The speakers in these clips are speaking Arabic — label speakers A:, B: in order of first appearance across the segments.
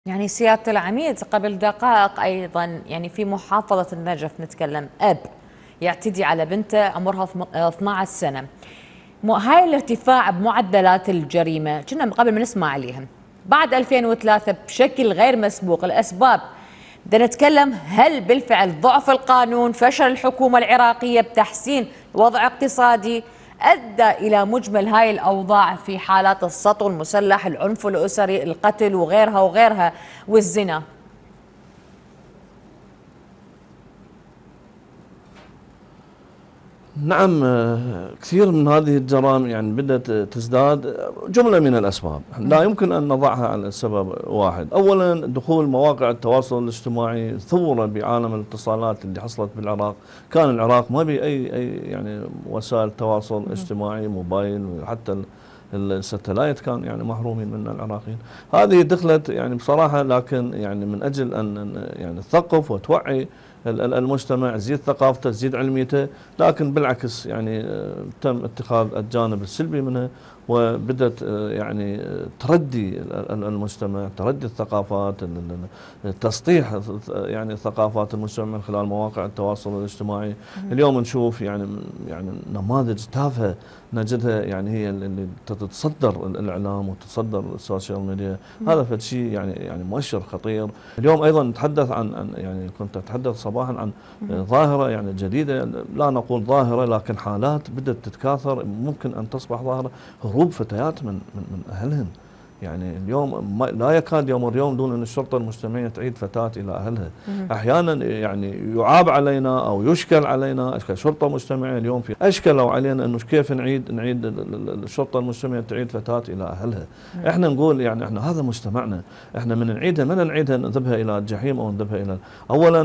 A: يعني سيادة العميد قبل دقائق أيضا يعني في محافظة النجف نتكلم أب يعتدي على بنته عمرها 12 سنة. هاي الارتفاع بمعدلات الجريمة كنا قبل ما نسمع عليهم بعد 2003 بشكل غير مسبوق. الأسباب بدنا نتكلم، هل بالفعل ضعف القانون، فشل الحكومة العراقية بتحسين وضع اقتصادي أدى إلى مجمل هاي الأوضاع في حالات السطو المسلح، العنف الأسري، القتل وغيرها والزنا؟
B: نعم، كثير من هذه الجرائم يعني بدأت تزداد. جملة من الأسباب لا يمكن أن نضعها على سبب واحد. أولا دخول مواقع التواصل الاجتماعي، ثورة بعالم الاتصالات اللي حصلت بالعراق. كان العراق ما بي أي يعني وسائل تواصل اجتماعي، موبايل، حتى الستلايت كان يعني محرومين من العراقيين. هذه دخلت يعني بصراحة، لكن يعني من أجل أن يعني تثقف وتوعي المجتمع، تزيد ثقافته، تزيد علميته، لكن بالعكس يعني تم اتخاذ الجانب السلبي منها، وبدت يعني تردي المجتمع، تردي الثقافات، تسطيح يعني ثقافات المجتمع من خلال مواقع التواصل الاجتماعي. اليوم نشوف يعني نماذج تافهه نجدها، يعني هي اللي تتصدر الاعلام وتتصدر السوشيال ميديا. هذا فد شيء يعني مؤشر خطير. اليوم ايضا نتحدث عن يعني كنت اتحدث صباحا عن ظاهره يعني جديده، لا نقول ظاهره لكن حالات بدات تتكاثر، ممكن ان تصبح ظاهره، هروب فتيات من اهلهن. يعني اليوم لا يكاد يمر يوم دون ان الشرطه المجتمعيه تعيد فتاه الى اهلها. احيانا يعني يعاب علينا او يشكل علينا كشرطه مجتمعيه. اليوم في اشكلوا علينا انه كيف نعيد الشرطه المجتمعيه تعيد فتاه الى اهلها. احنا نقول يعني احنا هذا مجتمعنا، احنا من نعيدها ما نعيدها نذهبها الى الجحيم او نذهبها الى. اولا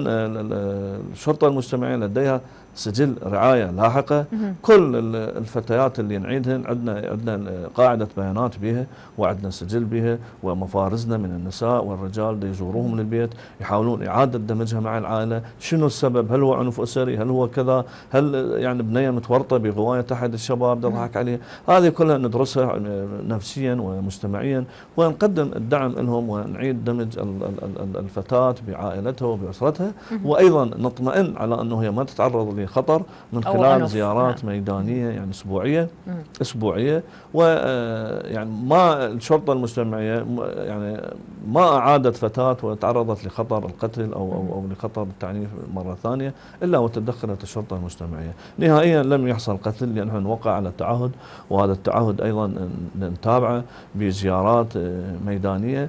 B: الشرطه المجتمعيه لديها سجل رعايه لاحقه. كل الفتيات اللي نعيدهن عندنا قاعده بيانات بها، وعندنا سجل بها، ومفارزنا من النساء والرجال يزوروهم للبيت، يحاولون اعاده دمجها مع العائله. شنو السبب؟ هل هو عنف اسري؟ هل هو كذا؟ هل يعني بنيه متورطه بغوايه احد الشباب يضحك عليه؟ هذه كلها ندرسها نفسيا ومجتمعيا، ونقدم الدعم لهم، ونعيد دمج الفتاه بعائلتها وباسرتها، وايضا نطمئن على انه هي ما تتعرض لخطر من خلال زيارات ميدانيه يعني اسبوعيه. ويعني ما الشرطه المجتمعيه يعني ما اعادت فتاه وتعرضت لخطر القتل او لخطر التعنيف مره ثانيه الا وتدخلت الشرطه المجتمعيه. نهائيا لم يحصل قتل لانه نوقع على تعهد، وهذا التعهد ايضا نتابعه بزيارات ميدانيه.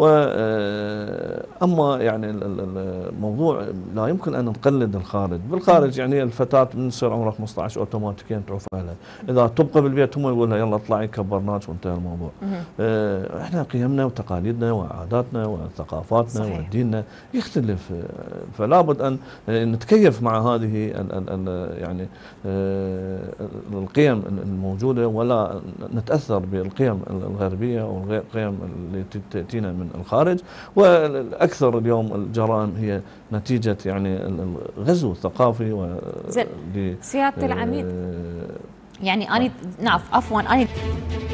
B: أما يعني الموضوع لا يمكن أن نقلد الخارج. بالخارج يعني الفتاة من تصير عمرها 15 أوتوماتيكيا تعوف أهلها، إذا تبقى بالبيت هم يقول لها يلا اطلعي كبرناك وانتهى الموضوع. احنا قيمنا وتقاليدنا وعاداتنا وثقافاتنا وديننا يختلف، فلا بد أن نتكيف مع هذه يعني القيم الموجودة، ولا نتأثر بالقيم الغربية أو القيم التي تأتينا من الخارج. والاكثر اليوم الجرائم هي نتيجه يعني الغزو الثقافي
A: سياده العميد، يعني انا عفوا انا